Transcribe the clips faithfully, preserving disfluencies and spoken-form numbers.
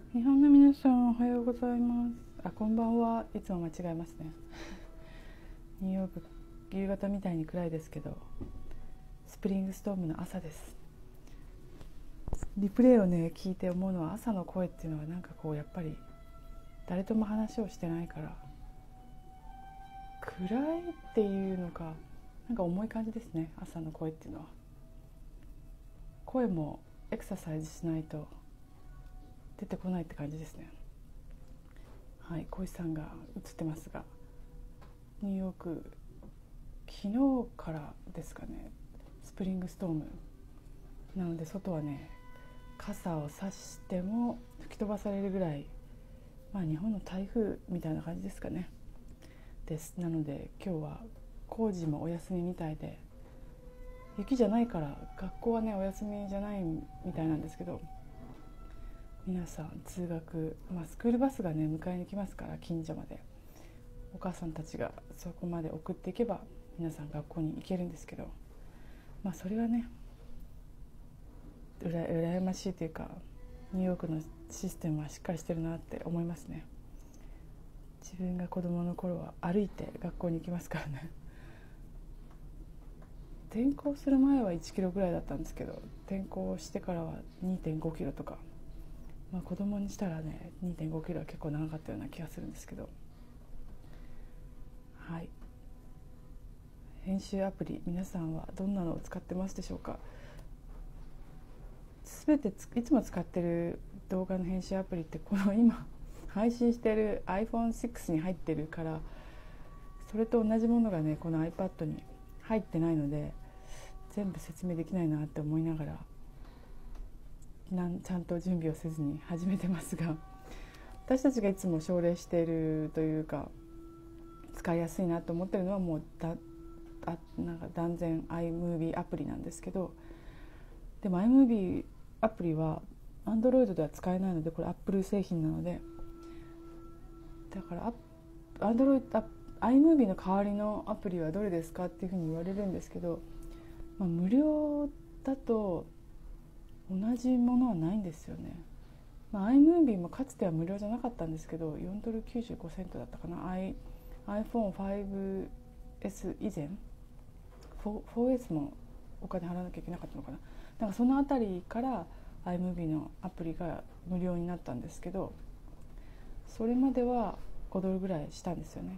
日本の皆さんおはようございます。あ、こんばんは。いつも間違えますね。ニューヨーク夕方みたいに暗いですけど、スプリングストームの朝です。リプレイをね聞いて思うのは、朝の声っていうのはなんかこうやっぱり誰とも話をしてないから暗いっていうのか、なんか重い感じですね。朝の声っていうのは声もエクササイズしないと出てこないって感じですね。はい、小石さんが映ってますが、ニューヨーク昨日からですかね、スプリングストームなので、外はね傘を差しても吹き飛ばされるぐらい、まあ日本の台風みたいな感じですかねです。なので今日は工事もお休みみたいで、雪じゃないから学校はねお休みじゃないみたいなんですけど、皆さん通学、まあ、スクールバスがね迎えに来ますから、近所までお母さんたちがそこまで送っていけば皆さん学校に行けるんですけど、まあそれはねうら羨ましいというか、ニューヨークのシステムはしっかりしてるなって思いますね。自分が子供の頃は歩いて学校に行きますからね。転校する前はいちキロぐらいだったんですけど、転校してからは にてんごキロとか、まあ、子供にしたらね にてんごキロは結構長かったような気がするんですけど、はい、編集アプリ皆さんはどんなのを使ってますでしょうか。全ていつも使ってる動画の編集アプリってこの今配信してる アイフォンシックス に入ってるから、それと同じものがねこの iPad に入ってないので、全部説明できないなって思いながらなんちゃんと準備をせずに始めてますが、私たちがいつも奨励しているというか使いやすいなと思ってるのはもうだあなんか断然 iMovie アプリなんですけど、でも iMovie アプリは Android では使えないので、これ Apple 製品なので、だから Android iMovie の代わりのアプリはどれですかっていうふうに言われるんですけど、まあ、無料だと同じものはないんですよね。まあ、iMovie もかつては無料じゃなかったんですけど、よんドルきゅうじゅうごセントだったかな。 I iPhone ファイブエス 以前 フォーエス もお金払わなきゃいけなかったのかな。なんかそのあたりから iMovie のアプリが無料になったんですけど、それまではごドルぐらいしたんですよね。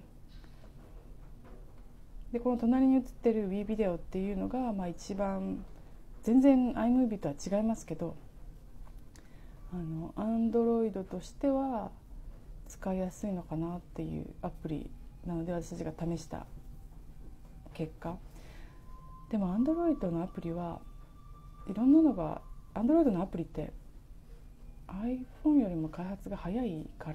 でこの隣に映ってる Wii ビデオっていうのが、まあ、一番全然 iMovie とは違いますけど、あの Android としては使いやすいのかなっていうアプリなので、私たちが試した結果。でも Android のアプリはいろんなのが、 Android のアプリって iPhone よりも開発が早いから、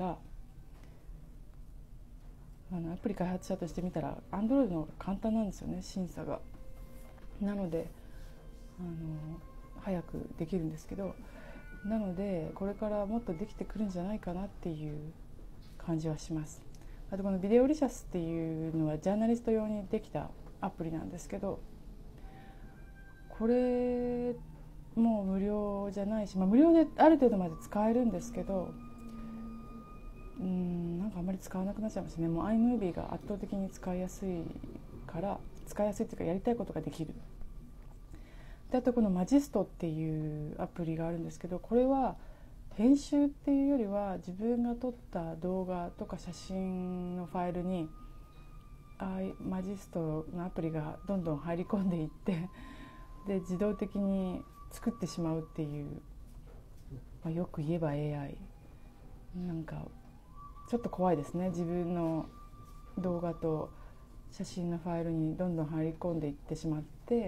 あのアプリ開発者としてみたら Android の方が簡単なんですよね、審査が。なのであの早くできるんですけど、なのでこれからもっとできてくるんじゃないかなっていう感じはします。あとこのビデオリシャスっていうのはジャーナリスト用にできたアプリなんですけど、これもう無料じゃないし、まあ、無料である程度まで使えるんですけど、うーんなんかあんまり使わなくなっちゃいましたね。もう iMovie が圧倒的に使いやすいから、使いやすいっていうかやりたいことができる。であとこのマジストっていうアプリがあるんですけど、これは編集っていうよりは自分が撮った動画とか写真のファイルにあマジストのアプリがどんどん入り込んでいって、で自動的に作ってしまうっていう、まあ、よく言えば エーアイ なんかちょっと怖いですね。自分の動画と写真のファイルにどんどん入り込んでいってしまって、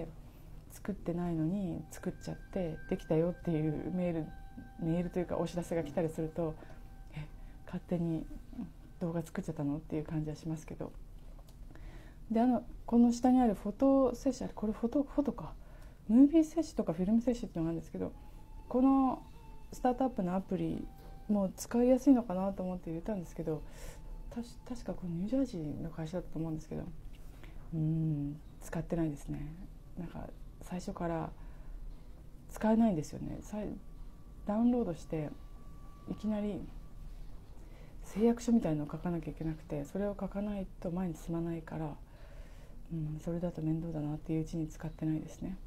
作ってないのに作っちゃってできたよっていうメールメールというかお知らせが来たりすると、え勝手に動画作っちゃったのっていう感じはしますけど、であのこの下にあるフォトセッション、これフォトフォトかムービーセッションとかフィルムセッションっていうのがあるんですけど、このスタートアップのアプリもう使いやすいのかなと思って入れたんですけど、たし確かこのニュージャージーの会社だったと思うんですけど、うーん使ってないですね。なんか最初から使えないんですよね。ダウンロードしていきなり誓約書みたいのを書かなきゃいけなくて、それを書かないと前に進まないから、うん、それだと面倒だなっていううちに使ってないですね。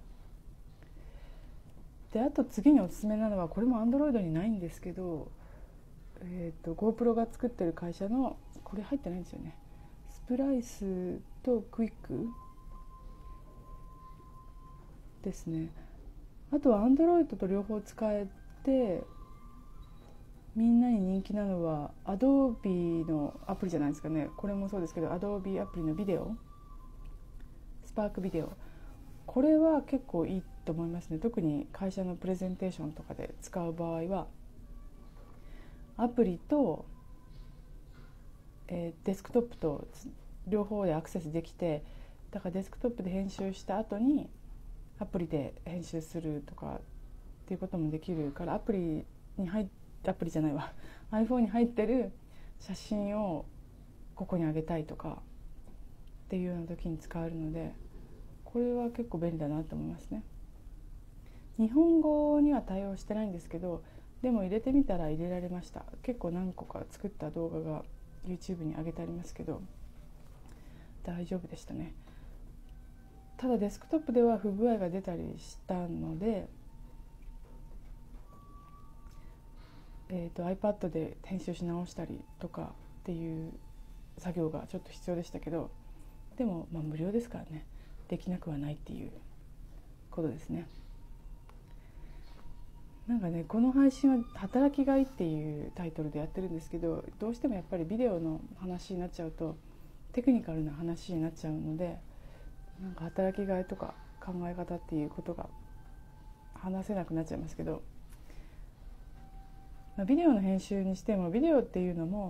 であと次におすすめなのは、これも Android にないんですけど、えー、と GoPro が作ってる会社の、これ入ってないんですよね、スプライスとクイックですね。あとは Android と両方使えてみんなに人気なのは Adobe のアプリじゃないですかね。これもそうですけど Adobe アプリのビデオ、スパークビデオ、これは結構いいと思いますね。特に会社のプレゼンテーションとかで使う場合はアプリと、えー、デスクトップと両方でアクセスできて、だからデスクトップで編集した後にアプリで編集するとかっていうこともできるから、アプリに入っアプリじゃないわ iPhone に入ってる写真をここに上げたいとかっていうような時に使えるので、これは結構便利だなと思いますね。日本語には対応してないんですけど、でも入れてみたら入れられました。結構何個か作った動画が YouTube に上げてありますけど大丈夫でしたね。ただデスクトップでは不具合が出たりしたので、えー、と iPad で編集し直したりとかっていう作業がちょっと必要でしたけど、でもまあ無料ですからね、できなくはないっていうことですね。なんかね、この配信は働きがいっていうタイトルでやってるんですけど、どうしてもやっぱりビデオの話になっちゃうとテクニカルな話になっちゃうので、なんか働きがいとか考え方っていうことが話せなくなっちゃいますけど、まあ、ビデオの編集にしてもビデオっていうのも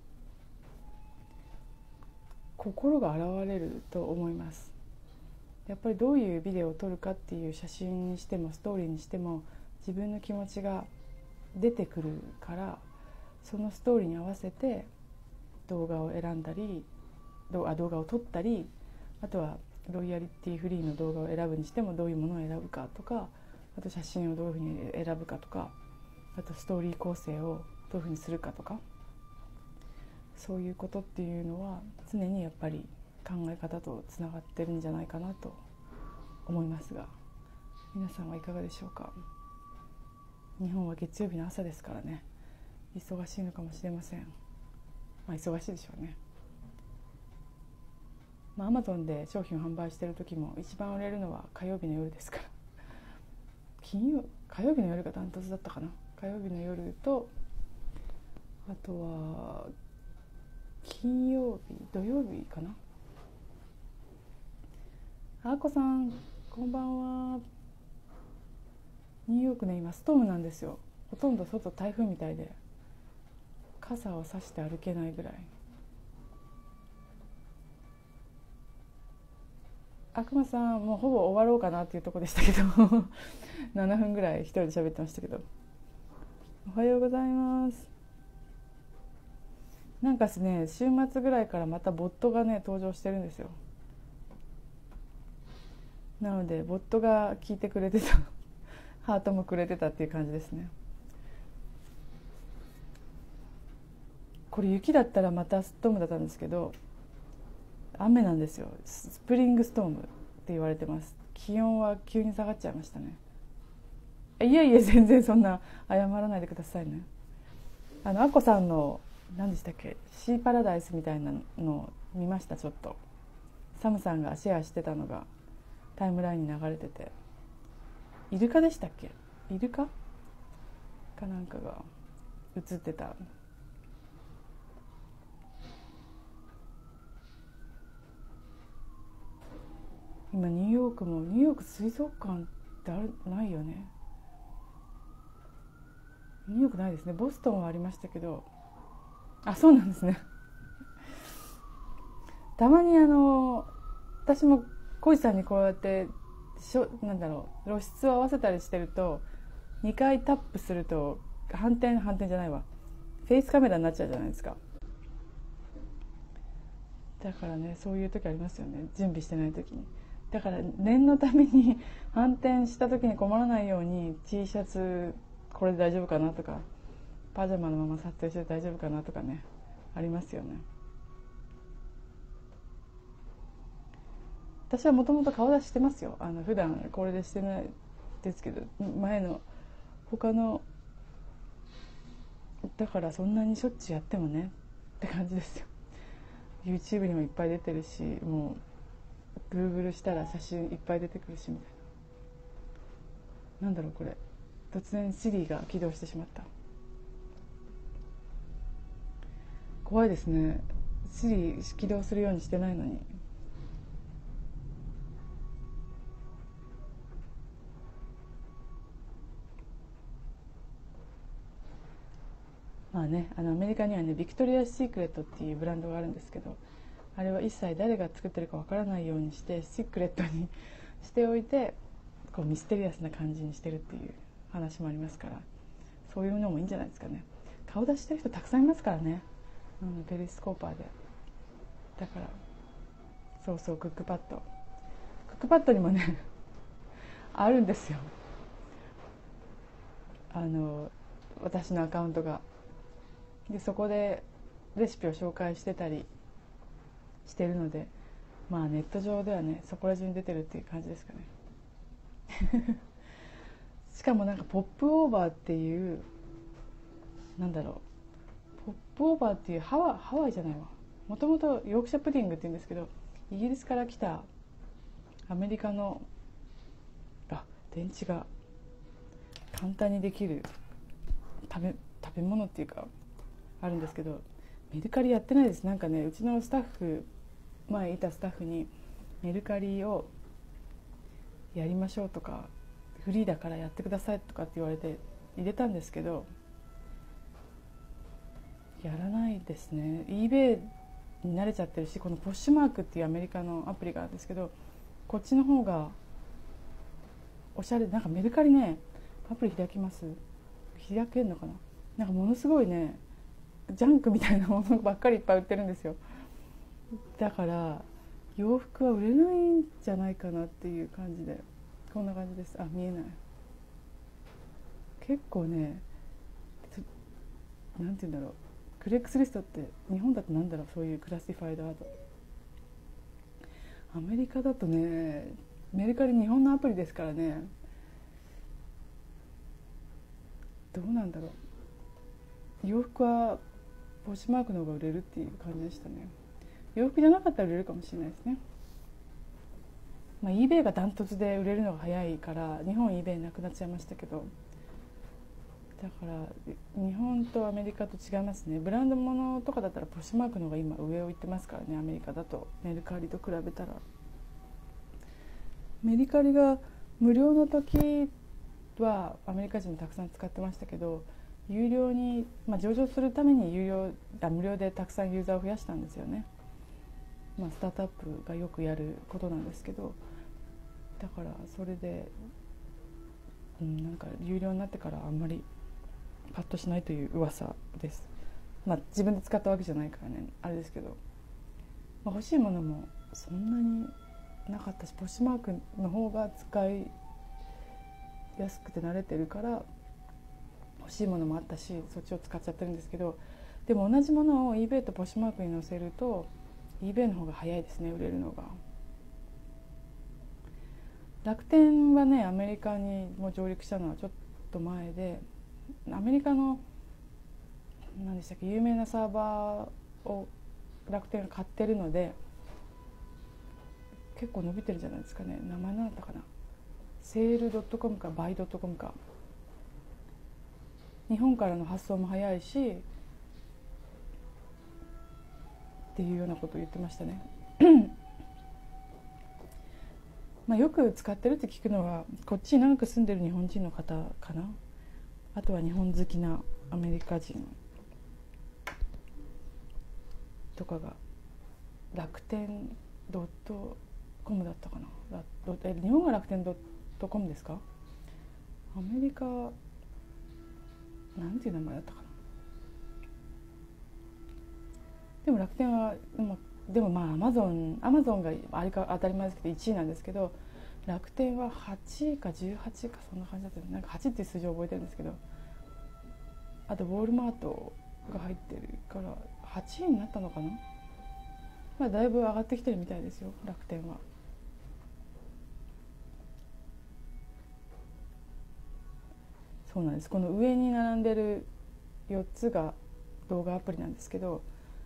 心が現れると思います。やっぱりどういうビデオを撮るかっていう、写真にしてもストーリーにしても自分の気持ちが出てくるから、そのストーリーに合わせて動画を選んだり、動画を撮ったり、あとはロイヤリティフリーの動画を選ぶにしてもどういうものを選ぶかとか、あと写真をどういうふうに選ぶかとか、あとストーリー構成をどういうふうにするかとか、そういうことっていうのは常にやっぱり考え方とつながってるんじゃないかなと思いますが、皆さんはいかがでしょうか。日本は月曜日の朝ですからね、忙しいのかもしれません。まあ忙しいでしょうね。まあ Amazon で商品を販売している時も一番売れるのは火曜日の夜ですから、金曜火曜日の夜がダントツだったかな。火曜日の夜と、あとは金曜日、土曜日かな。あこさんこんばんは。ニューヨークね、今ストームなんですよ。ほとんど外台風みたいで、傘を差して歩けないぐらい。悪魔さんもうほぼ終わろうかなっていうところでしたけどななふんぐらい一人で喋ってましたけど、おはようございます。なんかですね、週末ぐらいからまたボットがね登場してるんですよ。なのでボットが聞いてくれてたハートもくれてたっていう感じですね。これ雪だったらまたストームだったんですけど、雨なんですよ。スプリングストームって言われてます。気温は急に下がっちゃいましたね。いえいえ、全然そんな謝らないでくださいね。あのアッコさんの何でしたっけ、シーパラダイスみたいなの見ました。ちょっとサムさんがシェアしてたのがタイムラインに流れてて、イルカでしたっけ、イルカかなんかが映ってた。今ニューヨークも、ニューヨーク水族館ってあるないよね。ニューヨークないですね。ボストンはありましたけど、あ、そうなんですねたまにあの私も小路さんにこうやってしょなんだろう露出を合わせたりしてると、にかいタップすると反転反転じゃないわフェイスカメラになっちゃうじゃないですか。だからね、そういう時ありますよね、準備してない時に。だから念のために反転した時に困らないように T シャツこれで大丈夫かなとかパジャマのまま撮影して大丈夫かなとかね、ありますよね。私はもともと顔出ししてますよ。あの普段これでしてないですけど、前の他のだからそんなにしょっちゅうやってもねって感じですよ。 YouTube にもいっぱい出てるし、もう Google したら写真いっぱい出てくるしみたいな。なんだろうこれ、突然 Siri が起動してしまった。怖いですね。 Siri 起動するようにしてないのに。まあね、あのアメリカにはねビクトリア・シークレットっていうブランドがあるんですけど、あれは一切誰が作ってるかわからないようにしてシークレットにしておいて、こうミステリアスな感じにしてるっていう話もありますから、そういうのもいいんじゃないですかね。顔出してる人たくさんいますからね、うん、ペリスコーパーで。だからそうそう、クックパッドクックパッドにもねあるんですよ、あの私のアカウントが。でそこでレシピを紹介してたりしてるので、まあネット上ではねそこら中に出てるっていう感じですかねしかもなんかポップオーバーっていう、なんだろう、ポップオーバーっていうハワ、ハワイじゃないわ、もともとヨークシャプディングって言うんですけど、イギリスから来たアメリカの、あ、電池が簡単にできる食べ、食べ物っていうかあるんですけど、メルカリやってないです。なんかね、うちのスタッフ、前いたスタッフにメルカリをやりましょうとか、フリーだからやってくださいとかって言われて入れたんですけど、やらないですね。 eBay に慣れちゃってるし、このポッシュマークっていうアメリカのアプリがあるんですけど、こっちの方がおしゃれ。なんかメルカリね、アプリ開きます？開けるのかな。なんかものすごいねジャンクみたいなものばっかりいっぱい売ってるんですよ。だから洋服は売れないんじゃないかなっていう感じで、こんな感じです。あ、見えない。結構ね、なんて言うんだろう、クレックスリストって日本だとなんだろう、そういうクラシファイドアート。アメリカだとね、メルカリ日本のアプリですからね、どうなんだろう。洋服はポッシュマークの方が売れるっていう感じでしたね。洋服じゃなかったら売れるかもしれないですね。まあ eBay がダントツで売れるのが早いから日本 eBay なくなっちゃいましたけど、だから日本とアメリカと違いますね。ブランド物とかだったらポッシュマークの方が今上を行ってますからね、アメリカだと。メルカリと比べたら。メルカリが無料の時はアメリカ人もたくさん使ってましたけど、有料に、まあ、上場するために有料あ無料でたくさんユーザーを増やしたんですよね。まあ、スタートアップがよくやることなんですけど、だからそれで、うん、なんか有料になってからあんまりパッとしないという噂です。まあ自分で使ったわけじゃないからねあれですけど、まあ、欲しいものもそんなになかったし、ポッシュマークの方が使いやすくて慣れてるから欲しいものもあったし、そっちを使っちゃってるんですけど、でも同じものを eBay とポッシュマークに載せると eBay の方が早いですね、売れるのが。楽天はねアメリカにも上陸したのはちょっと前で、アメリカの何でしたっけ、有名なサーバーを楽天が買ってるので結構伸びてるじゃないですかね。名前何だったかな、セール .com かバイ .com か。日本からの発送も早いしっていうようなことを言ってましたねまあよく使ってるって聞くのはこっちに長く住んでる日本人の方かな。あとは日本好きなアメリカ人とかが楽天 .com だったかな。え日本が楽天 .com ですか。アメリカなんていう名前だったかな。でも楽天はでもでもまあアマゾンアマゾンがあれか当たり前ですけどいちいなんですけど、楽天ははちいかじゅうはちいかそんな感じだったよね。なんかはちっていう数字を覚えてるんですけど、 あとウォールマートが入ってるからはちいになったのかな、まあ、だいぶ上がってきてるみたいですよ、楽天は。そうなんです。この上に並んでるよっつが動画アプリなんですけど、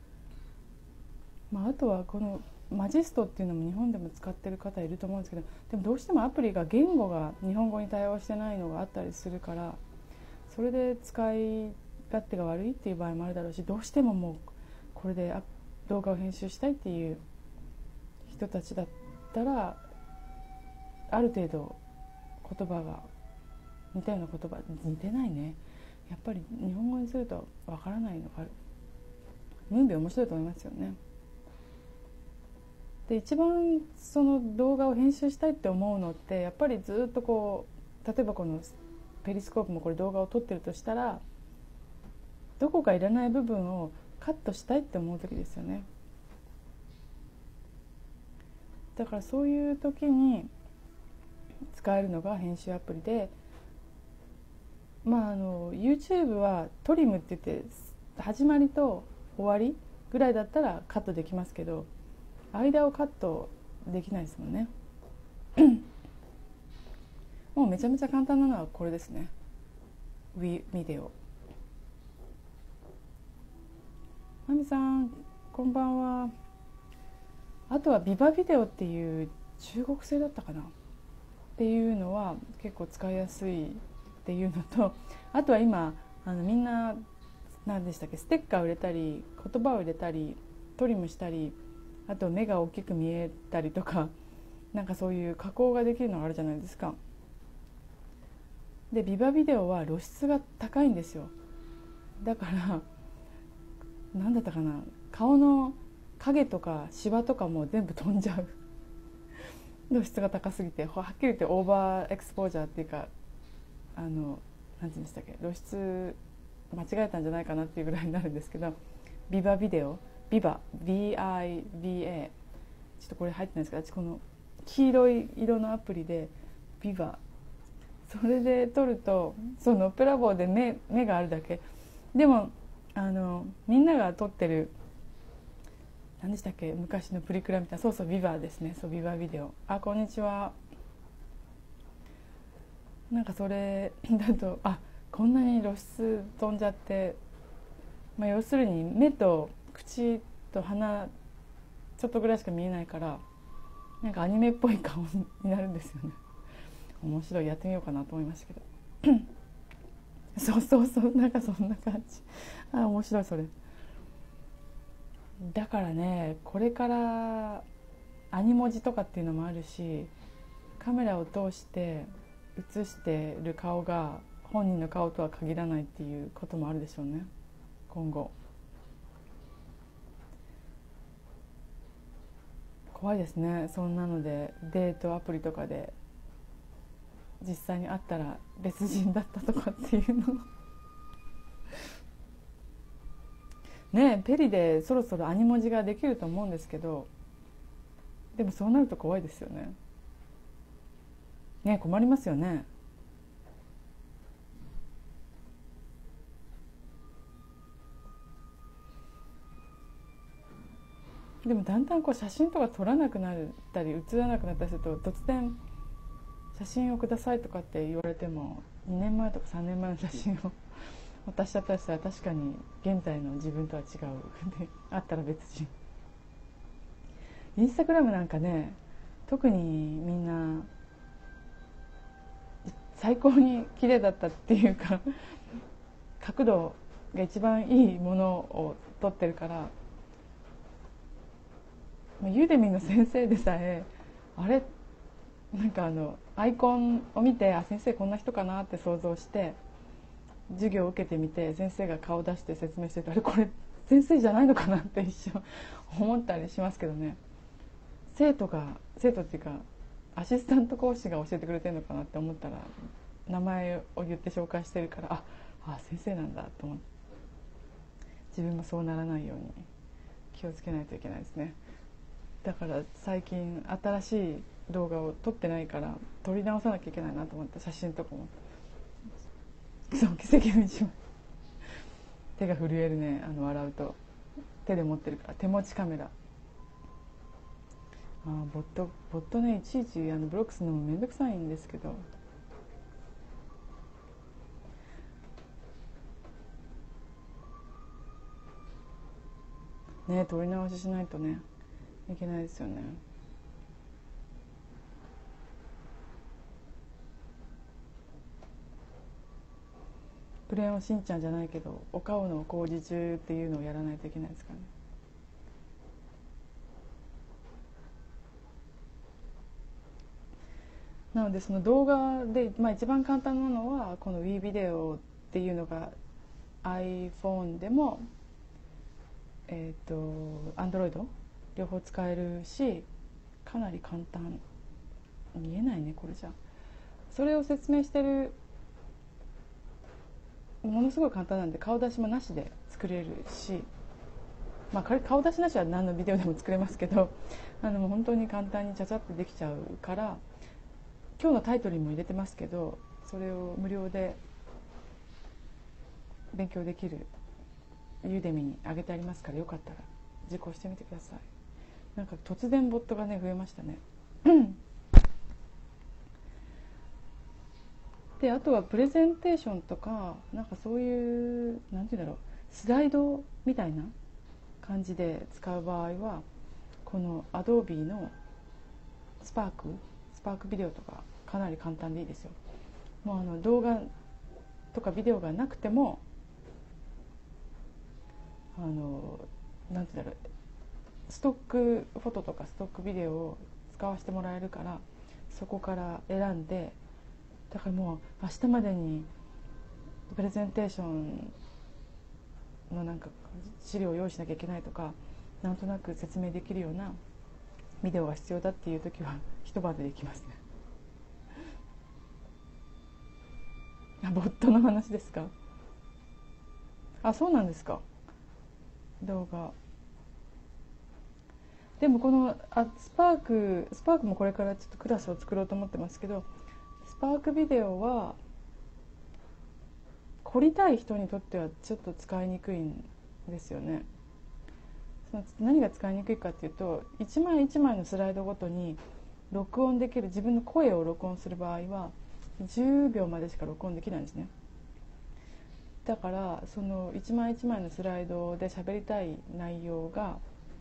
まあ、あとはこのマジストっていうのも日本でも使ってる方いると思うんですけど、でもどうしてもアプリが言語が日本語に対応してないのがあったりするから、それで使い勝手が悪いっていう場合もあるだろうし、どうしてももうこれで動画を編集したいっていう人たちだったら、ある程度言葉が似たような言葉、似てないね、やっぱり日本語にするとわからないのがある。ムービー面白いと思いますよね。で一番その動画を編集したいって思うのって、やっぱりずっとこう、例えばこのペリスコープもこれ動画を撮ってるとしたら、どこかいらない部分をカットしたいって思う時ですよね。だからそういう時に使えるのが編集アプリで、まああの YouTube はトリムって言って始まりと終わりぐらいだったらカットできますけど、間をカットできないですもんねもうめちゃめちゃ簡単なのはこれですね、Wii ビデオ。マミさんこんばんは。あとはビバビデオっていう中国製だったかなっていうのは結構使いやすいっていうのと、あとは今あのみんな何でしたっけ、ステッカーを入れたり言葉を入れたりトリムしたり、あと目が大きく見えたりとか、なんかそういう加工ができるのがあるじゃないですか。でビバビデオは露出が高いんですよ。だから何だったかな、顔の影とかシワとかも全部飛んじゃう露出が高すぎて、はっきり言ってオーバーエクスポージャーっていうか、あの何て言うんでしたっけ、露出間違えたんじゃないかなっていうぐらいになるんですけど、ビバビデオ、ビバ ビーアイビーエー、 ちょっとこれ入ってないですけど、私この黄色い色のアプリでビバ、それで撮ると、そのプラボーで 目, 目があるだけでも、あのみんなが撮ってる何でしたっけ、昔のプリクラみたいな、そうそうビバですね、そうビバビデオ。あ、こんにちは。なんかそれだと、あ、こんなに露出飛んじゃって、まあ、要するに目と口と鼻ちょっとぐらいしか見えないから、なんかアニメっぽい顔になるんですよね。面白い、やってみようかなと思いましたけどそうそうそう、なんかそんな感じ。あ、面白いそれ。だからね、これからアニ文字とかっていうのもあるし、カメラを通して映してる顔が本人の顔とは限らないっていうこともあるでしょうね、今後。怖いですね。そんなのでデートアプリとかで実際に会ったら別人だったとかっていうのねえ、ペリでそろそろアニ文字ができると思うんですけど、でもそうなると怖いですよね。ねえ、困りますよね。でもだんだんこう写真とか撮らなくなったり写らなくなったりすると、突然写真をくださいとかって言われても、にねんまえとかさんねんまえの写真を渡しちゃったりしたら、確かに現在の自分とは違うであったら別人。インスタグラムなんかね、特にみんな最高に綺麗だったっていうか角度が一番いいものを撮ってるから、ユーデミの先生でさえ、あれなんかあのアイコンを見て、あ、先生こんな人かなって想像して授業を受けてみて、先生が顔出して説明してて、あれこれ先生じゃないのかなって一瞬思ったりしますけどね。生徒が生徒っていうかアシスタント講師が教えてくれてるのかなって思ったら、名前を言って紹介してるから、ああ先生なんだと思って、自分もそうならないように気をつけないといけないですね。だから最近新しい動画を撮ってないから撮り直さなきゃいけないなと思って、写真とかもそう奇跡の一枚手が震えるね、あの笑うと。手で持ってるから、手持ちカメラ。あーボットボットね、いちいちあのブロックするのもめんどくさいんですけど、ね、撮り直ししないとねいけないですよね。クレヨンしんちゃんじゃないけど、お顔の工事中っていうのをやらないといけないですからね。なのでその動画で、まあ、一番簡単なのはこの Wii ビデオっていうのが iPhone でもえっ、ー、と Android 両方使えるし、かなり簡単。見えないねこれじゃ。それを説明してる、ものすごい簡単なんで顔出しもなしで作れるし、まあ顔出しなしは何のビデオでも作れますけど、あのもう本当に簡単にちゃちゃってできちゃうから、今日のタイトルにも入れてますけど、それを無料で勉強できるユーデミに上げてありますから、よかったら受講してみてください。なんか突然ボットがね増えましたねで、あとはプレゼンテーションとか、なんかそういうなんていうんだろう、スライドみたいな感じで使う場合は、この Adobe のスパークスパークビデオとかかなり簡単でいいですよ。もうあの動画とかビデオがなくても、あのなんていうんだろう、ストックフォトとかストックビデオを使わせてもらえるから、そこから選んで、だからもう明日までにプレゼンテーションのなんか資料を用意しなきゃいけないとか、なんとなく説明できるようなビデオが必要だっていう時は一晩でできますね。あ、ボットの話ですか。あ、そうなんですか。動画でもこのあスパークスパークもこれからちょっとクラスを作ろうと思ってますけど、スパークビデオは凝りたい人にとってはちょっと使いにくいんですよね。その何が使いにくいかっていうと、一枚一枚のスライドごとに録音できる、自分の声を録音する場合はじゅうびょうまでしか録音できないんですね。だからその一枚一枚のスライドで喋りたい内容が、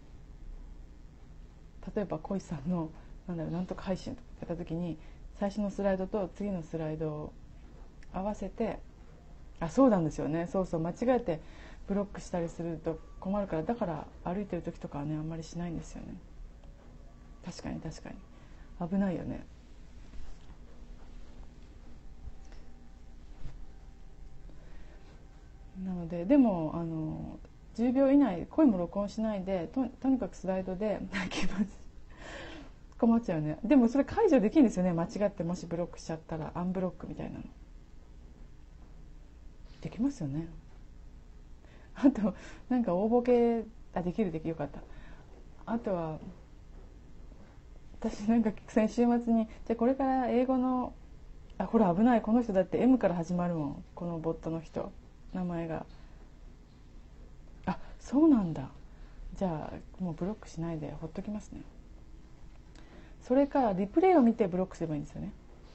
例えば小石さんのなんだろう、なんとか配信とかやった時に、最初のスライドと次のスライドを合わせて、あ、そうなんですよね、そうそう、間違えてブロックしたりすると困るから、だから歩いてる時とかはねあんまりしないんですよね。確かに確かに危ないよね。なので、でもあのじゅうびょう以内、声も録音しないで と, とにかくスライドで困っちゃうね。でもそれ解除できるんですよね、間違ってもしブロックしちゃったら。アンブロックみたいなのできますよね。あとなんか大ボケ、あ、できるできる、よかった。あとは私なんか先週末に、じゃあこれから英語の、あ、ほら危ない、この人だって エム から始まるもん、このボットの人、名前が。あ、そうなんだ。じゃあもうブロックしないでほっときますね。それからリプレイを見てブロックすればいいんですよね。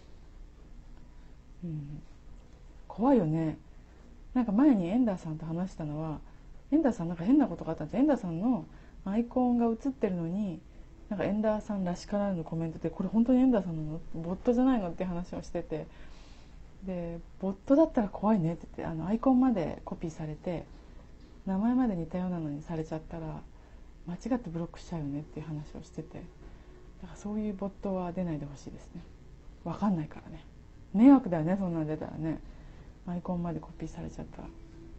うん、怖いよね。なんか前にエンダーさんと話したのは、エンダーさんなんか変なことがあったんです。エンダーさんのアイコンが映ってるのに、なんかエンダーさんらしからぬのコメントで、これ本当にエンダーさんなの、ボットじゃないのって話をしてて、でボットだったら怖いねって言って、あのアイコンまでコピーされて名前まで似たようなのにされちゃったら間違ってブロックしちゃうよねっていう話をしてて、だからそういうボットは出ないでほしいですね。分かんないからね、迷惑だよね、そんなの出たらね。アイコンまでコピーされちゃったら。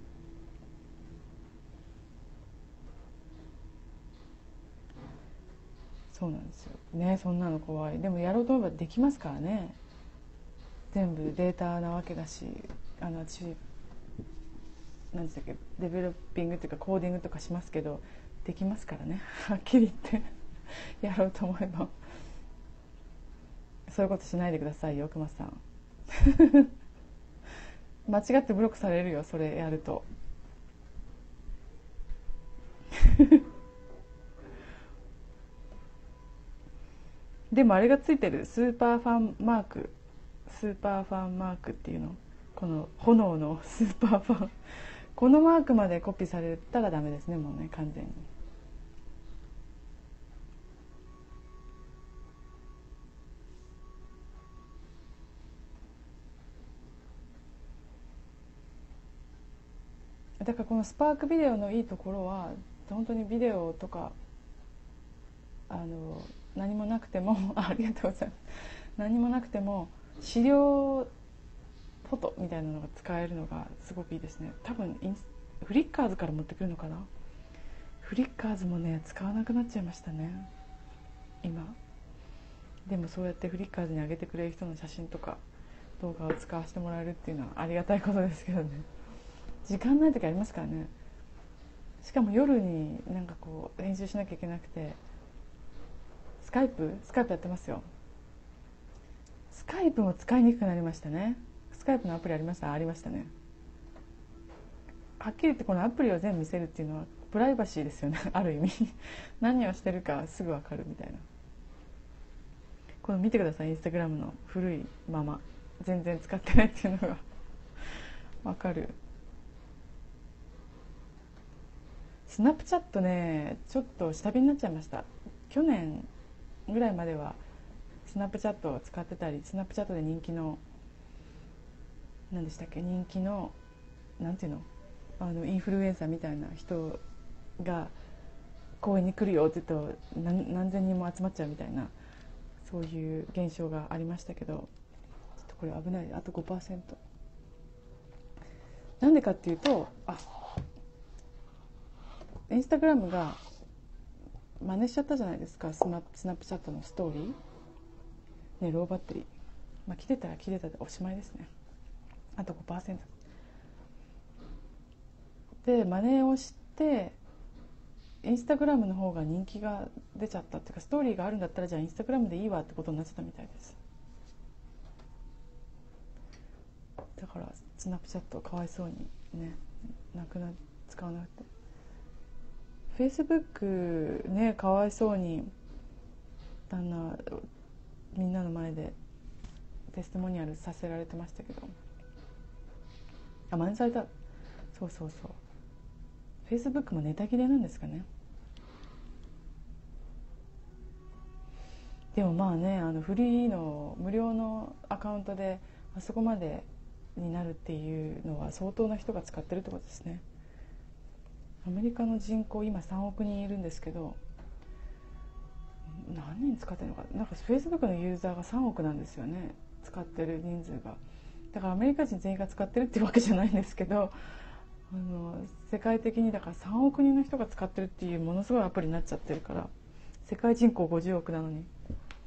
そうなんですよね、そんなの怖い。でもやろうと思えばできますからね。全部データなわけだし、あの私何でしたっけ、デベロッピングっていうかコーディングとかしますけど、できますからねはっきり言ってやろうと思えば。そういうことしないでくださいよ、熊さん間違ってブロックされるよ、それやると。 でもあれがついてるスーパーファンマーク、スーパーファンマークっていうの、この炎のスーパーファン、このマークまでコピーされたらダメですね、もうね、完全に。だからこのスパークビデオのいいところは、本当にビデオとかあの何もなくてもあ、ありがとうございます、何もなくても資料フォトみたいなのが使えるのがすごくいいですね。多分インスフリッカーズから持ってくるのかな。フリッカーズもね使わなくなっちゃいましたね今。でもそうやってフリッカーズに上げてくれる人の写真とか動画を使わせてもらえるっていうのはありがたいことですけどね。時間ない時ありますからね。しかも夜になんかこう編集しなきゃいけなくて、スカイプスカイプやってますよ。スカイプも使いにくくなりましたね。スカイプのアプリありましたありましたね。はっきり言ってこのアプリを全部見せるっていうのはプライバシーですよねある意味何をしてるかすぐ分かるみたいな。この見てください、インスタグラムの古いまま全然使ってないっていうのが分かる。スナップチャットねちょっと下火になっちゃいました。去年ぐらいまではスナップチャットを使ってたり、スナップチャットで人気の何でしたっけ、人気のなんていうの、あのインフルエンサーみたいな人が公園に来るよって言うと 何, 何千人も集まっちゃうみたいな、そういう現象がありましたけど、ちょっとこれ危ない、あと ごパーセント。 なんでかっていうと、あインスタグラムが真似しちゃったじゃないですか、スナップ、スナップチャットのストーリーね、ローバッテリー、まあ、切れたら切れたでおしまいですね。あと ごパーセント で真似をして、インスタグラムの方が人気が出ちゃったっていうか、ストーリーがあるんだったらじゃあインスタグラムでいいわってことになっちゃったみたいです。だからスナップチャットかわいそうにね、なくな使わなくて、フェイスブックねかわいそうに旦那みんなの前でテストモニアルさせられてましたけど、あ真似された。そうそうそう、フェイスブックもネタ切れなんですかね。でもまあね、あのフリーの無料のアカウントであそこまでになるっていうのは相当な人が使ってるってことですね。アメリカの人口今さんおくにんいるんですけど、何人使ってるのか、なんかフェイスブックのユーザーがさんおくなんですよね、使ってる人数が。だからアメリカ人全員が使ってるっていうわけじゃないんですけど、あの世界的にだからさんおくにんの人が使ってるっていうものすごいアプリになっちゃってるから、世界人口ごじゅうおくなのに、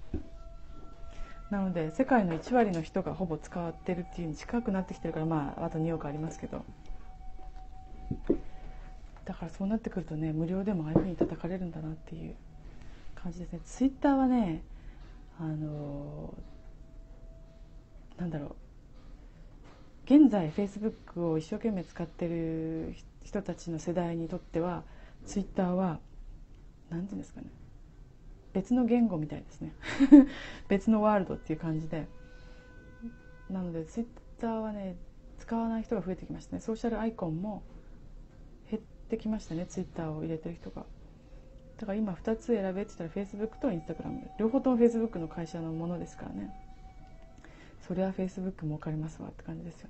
なので世界のいちわりの人がほぼ使ってるっていうに近くなってきてるから、まああとにおくありますけど、だからそうなってくるとね、無料でもああいうふうに叩かれるんだなっていう感じですね。ツイッターはね、あのなんだろう、現在フェイスブックを一生懸命使ってる人たちの世代にとってはツイッターはなんていうんですかね、別の言語みたいですね別のワールドっていう感じで、なのでツイッターはね使わない人が増えてきましたね。ソーシャルアイコンも減ってきましたね、ツイッターを入れてる人が。だから今ふたつ選べって言ったらフェイスブックとインスタグラム、両方ともフェイスブックの会社のものですからね、そりゃフェイスブック儲かりますわって感じですよね。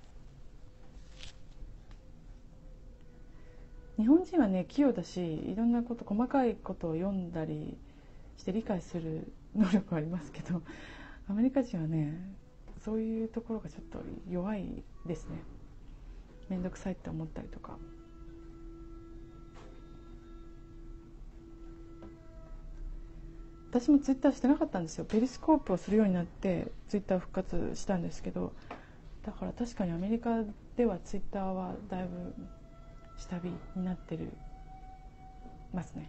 日本人はね器用だし、いろんなこと細かいことを読んだりして理解する能力はありますけど、アメリカ人はねそういうところがちょっと弱いですね。めんどくさいって思ったりとか。私もツイッターしてなかったんですよ。ペリスコープをするようになってツイッター復活したんですけど、だから確かにアメリカではツイッターはだいぶ下火になってるますね。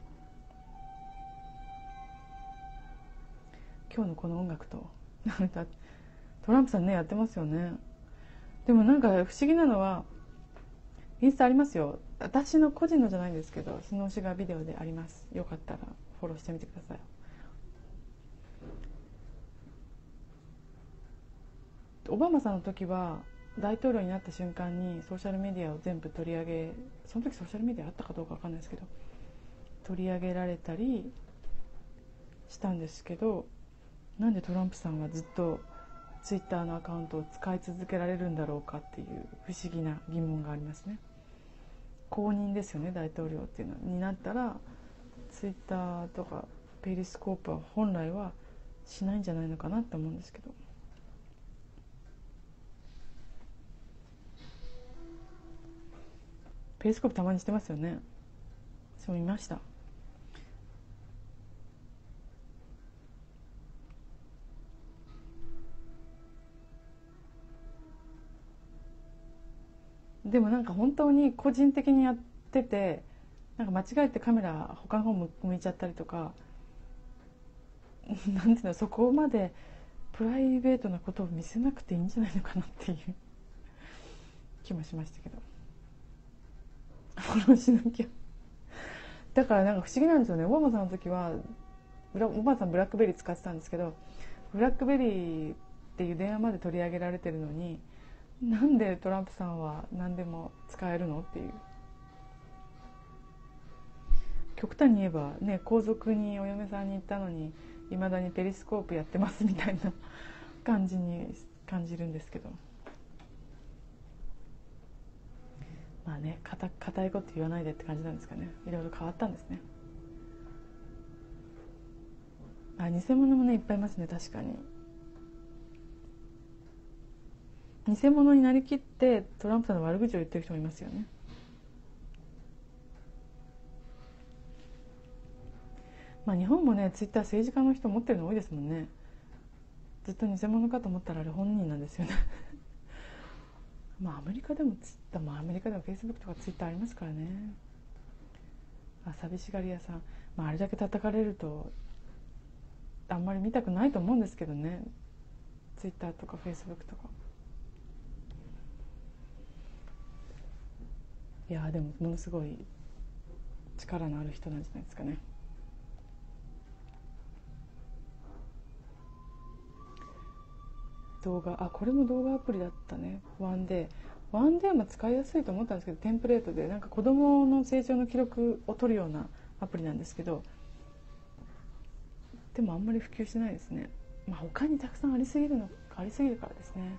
今日のこの音楽とトランプさんねやってますよね。でもなんか不思議なのは、インスタありますよ、 私の個人のじゃないんですけど、スノーシュガービデオであります。よかったらフォローしてみてください。オバマさんの時は大統領になった瞬間にソーシャルメディアを全部取り上げ、その時ソーシャルメディアあったかどうか分かんないですけど取り上げられたりしたんですけど、なんでトランプさんはずっとツイッターのアカウントを使い続けられるんだろうかっていう不思議な疑問がありますね。公認ですよね、大統領っていうのになったらツイッターとかペリスコープは本来はしないんじゃないのかなって思うんですけど。ペリスコープたまにしてますよね。そう見ました。でもなんか本当に個人的にやってて、なんか間違えてカメラ他の方向いちゃったりとか、なんていうの、そこまでプライベートなことを見せなくていいんじゃないのかなっていう気もしましたけど、フォローしなきゃ。だからなんか不思議なんですよね。オバマさんの時はオバマさんブラックベリー使ってたんですけど、ブラックベリーっていう電話まで取り上げられてるのに、なんでトランプさんは何でも使えるのっていう。極端に言えばね、皇族にお嫁さんに行ったのにいまだにペリスコープやってますみたいな感じに感じるんですけど、まあね、固いこと言わないでって感じなんですかね。いろいろ変わったんですね。あ、偽物もねいっぱいいますね。確かに偽物になりきってトランプさんの悪口を言ってる人もいますよね。まあ日本もね、ツイッター政治家の人持ってるの多いですもんね。ずっと偽物かと思ったらあれ本人なんですよねまあアメリカでもツイッター、まあアメリカでもフェイスブックとかツイッターありますからね。あ、寂しがり屋さん、まああれだけ叩かれるとあんまり見たくないと思うんですけどね、ツイッターとかフェイスブックとか。いやでもものすごい力のある人なんじゃないですかね。動画、あ、これも動画アプリだったね。ワンデーワンデーも使いやすいと思ったんですけど、テンプレートでなんか子供の成長の記録を取るようなアプリなんですけど、でもあんまり普及してないですね。まあ他にたくさんありすぎるのありすぎるからですね。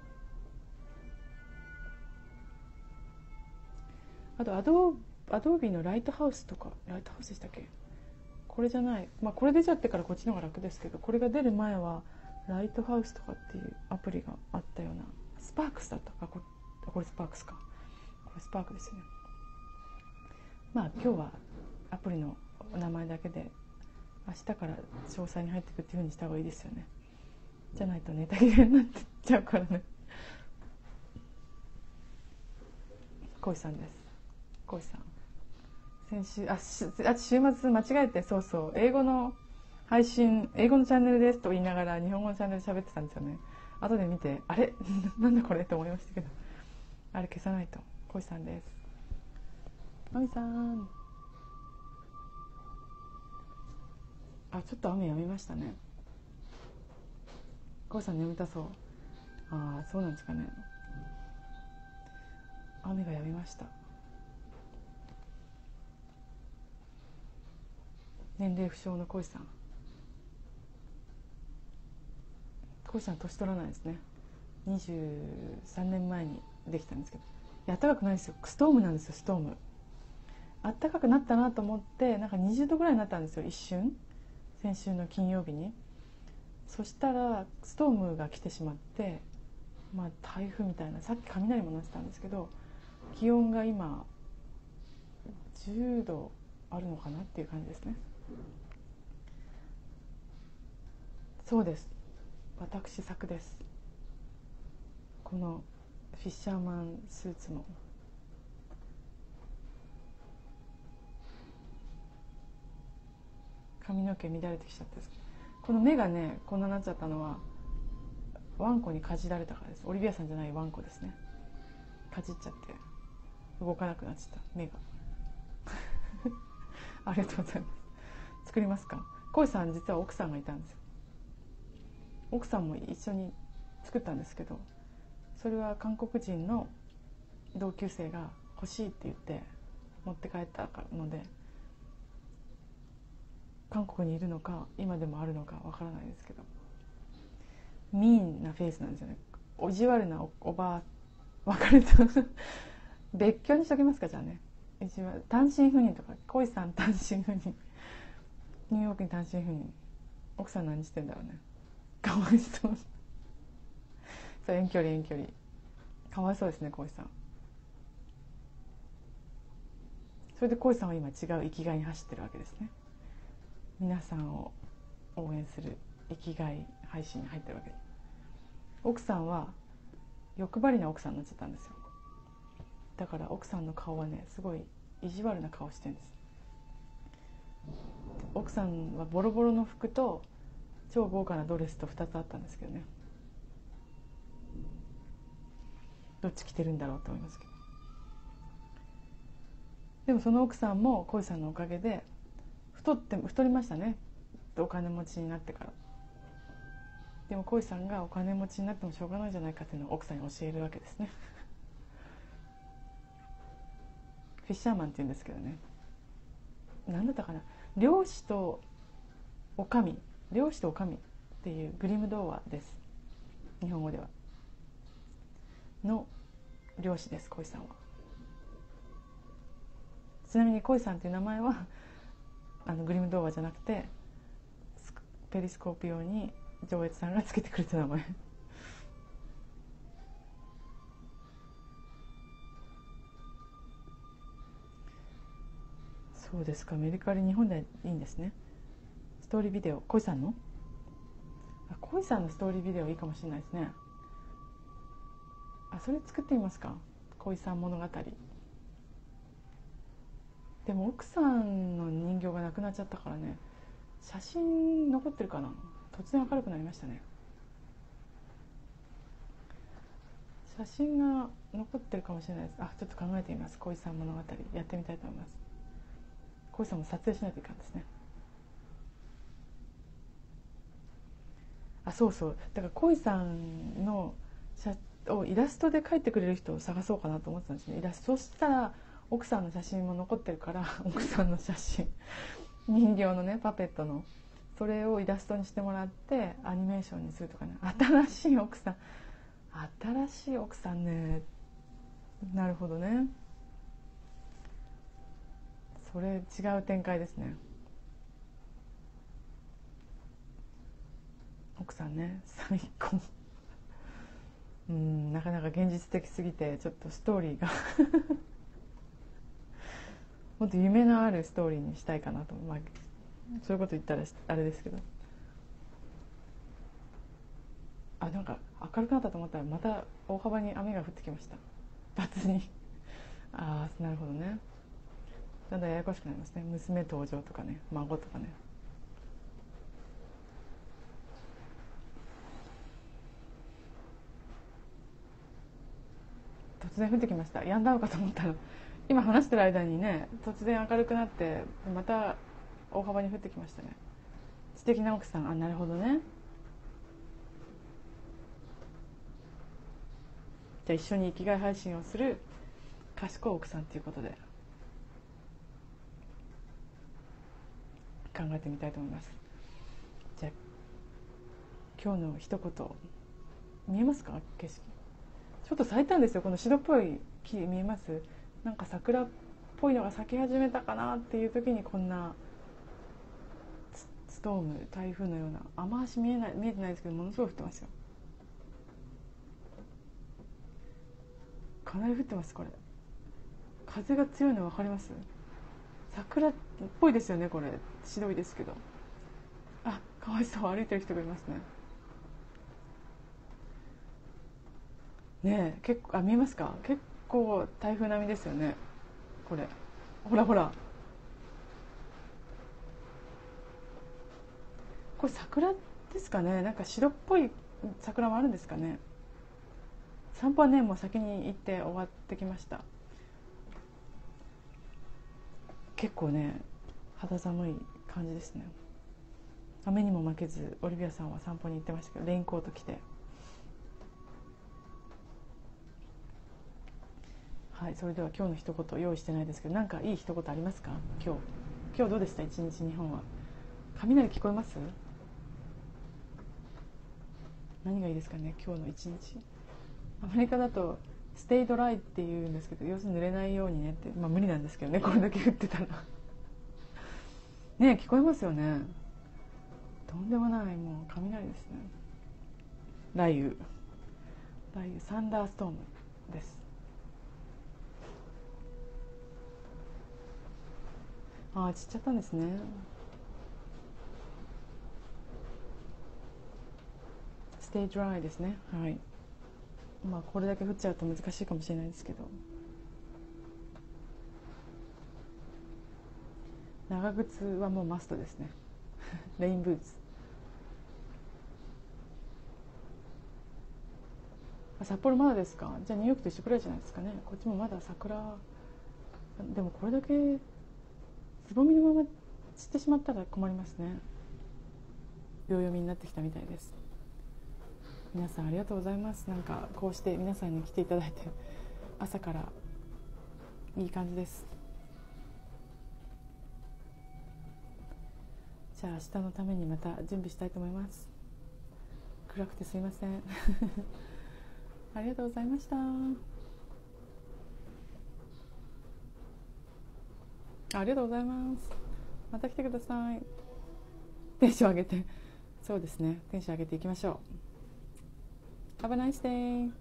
あとアドアドービのライトハウスとか、ライトハウスでしたっけ、これじゃない、まあこれ出ちゃってからこっちの方が楽ですけど、これが出る前はライトハウスとかっていうアプリがあったような。スパークスだったか、これ、これスパークスか、これスパークですよね。まあ今日はアプリのお名前だけで、明日から詳細に入っていくっていう風にした方がいいですよね。じゃないとネタ切れになってっちゃうからね。コイさんです。コイさん先週、あしあ週末間違えて、そうそう、英語の配信、英語のチャンネルですと言いながら日本語のチャンネル喋ってたんですよね。後で見て、あれなんだこれと思いましたけど、あれ消さないと。コイさんです。マミさん、あ、ちょっと雨やみましたね。コイさん眠たそう。ああ、そうなんですかね。雨がやみました。年齢不詳のコイさん。コイさん年取らないですね。にじゅうさんねんまえにできたんですけど、暖かくないですよ。ストームなんですよ、ストーム。暖かくなったなと思って、なんかにじゅうどぐらいになったんですよ、一瞬。先週の金曜日に。そしたらストームが来てしまって、まあ台風みたいな、さっき雷も鳴ってたんですけど、気温が今じゅうどあるのかなっていう感じですね。そうです、私作です。このフィッシャーマンスーツも髪の毛乱れてきちゃったです。この目がねこんなになっちゃったのはワンコにかじられたからです。オリビアさんじゃないワンコですね。かじっちゃって。 動かなくなっちゃった目がありがとうございます。作りますか。恋さん実は奥さんがいたんですよ。奥さんも一緒に作ったんですけど、それは韓国人の同級生が欲しいって言って持って帰ったので、韓国にいるのか今でもあるのかわからないですけど、ミーンなフェイスなんですよね。おじわるな お, おばあ別れた別居にしときますか。じゃあね、一番単身赴任とか、恋さん単身赴任、ニューヨークに単身赴任、奥さん何してんだろうね、かわいそうそう、遠距離遠距離、かわいそうですね恋さん。それで恋さんは今違う生きがいに走ってるわけですね。皆さんを応援する生きがい配信に入ってるわけです。奥さんは欲張りな奥さんになっちゃったんですよ。だから奥さんの顔はね、すごい意地悪な顔してるんです。奥さんはボロボロの服と超豪華なドレスとふたつあったんですけどね、どっち着てるんだろうと思いますけど、でもその奥さんも恋さんのおかげで太って太りましたね、お金持ちになってから。でも恋さんがお金持ちになってもしょうがないじゃないかっていうのを奥さんに教えるわけですねフィッシャーマンって言うんですけどね、何だったかな、漁師とおかみ、漁師とおかみっていうグリム童話です、日本語ではの漁師です恋さんは。ちなみに恋さんっていう名前はあのグリム童話じゃなくて、ペリスコープ用に上越さんがつけてくれた名前そうですか、メルカリ日本でいいんですね。ストーリービデオ、恋さんのあ恋さんのストーリービデオいいかもしれないですね。あ、それ作ってみますか、恋さん物語。でも奥さんの人形がなくなっちゃったからね、写真残ってるかな。突然明るくなりましたね。写真が残ってるかもしれないです。あ、ちょっと考えてみます。恋さん物語やってみたいと思います。恋さんも撮影しないといかんですね。あ、そうそう、だから恋さんの写をイラストで描いてくれる人を探そうかなと思ってたんですね。イラスト、そしたら奥さんの写真も残ってるから奥さんの写真人形のね、パペットの、それをイラストにしてもらってアニメーションにするとかね。新しい奥さん、新しい奥さんね、なるほどね、それ違う展開ですね。奥さんね、最高うん、なかなか現実的すぎてちょっとストーリーがもっと夢のあるストーリーにしたいかなと、まあ、そういうこと言ったらあれですけど、あ、なんか明るくなったと思ったらまた大幅に雨が降ってきました、突にああ、なるほどね、だんだんややこしくなりますね。娘登場とかね、孫とかね。突然降ってきました。やんだのかと思ったら今話してる間にね、突然明るくなってまた大幅に降ってきましたね。素敵な奥さん、あ、なるほどね。じゃあ一緒に生きがい配信をする賢い奥さんということで考えてみたいと思います。じゃあ今日の一言、見えますか、景色。ちょっと咲いたんですよ、この白っぽい木見えます。なんか桜っぽいのが咲き始めたかなっていう時にこんなストーム、台風のような、雨足見えない、見えてないですけどものすごい降ってますよ。かなり降ってます。これ風が強いの分かります。桜っぽいですよね、これ白いですけど。あ、かわいそう、歩いてる人がいますね。ねえ、結構、あ、見えますか、結構台風並みですよねこれ。ほらほら、これ桜ですかね。なんか白っぽい桜もあるんですかね。散歩はね、もう先に行って終わってきました。 結構ね肌寒い感じですね。雨にも負けずオリビアさんは散歩に行ってましたけど、レインコート着て、はい。それでは今日の一言用意してないですけど、なんかいい一言ありますか？今日今日どうでした？一日日本は。雷聞こえます？何がいいですかね、今日の一日。アメリカだとステイドライって言うんですけど、要するに濡れないようにねって、まあ無理なんですけどね、これだけ降ってたらねえ、聞こえますよね。とんでもない、もう雷ですね。雷雨雷雨サンダーストームです。ああ、散っちゃったんですね。ステイドライですね。はい。まあこれだけ降っちゃうと難しいかもしれないですけど、長靴はもうマストですねレインブーツ。札幌まだですか？じゃあニューヨークと一緒くらいじゃないですかね。こっちもまだ桜。でもこれだけつぼみのまま散ってしまったら困りますね。秒読みになってきたみたいです。皆さんありがとうございます。なんかこうして皆さんに来ていただいて、朝からいい感じです。じゃあ明日のためにまた準備したいと思います。暗くてすいませんありがとうございました。ありがとうございます。また来てください。テンション上げて、そうですね、テンション上げていきましょう。Have a nice day.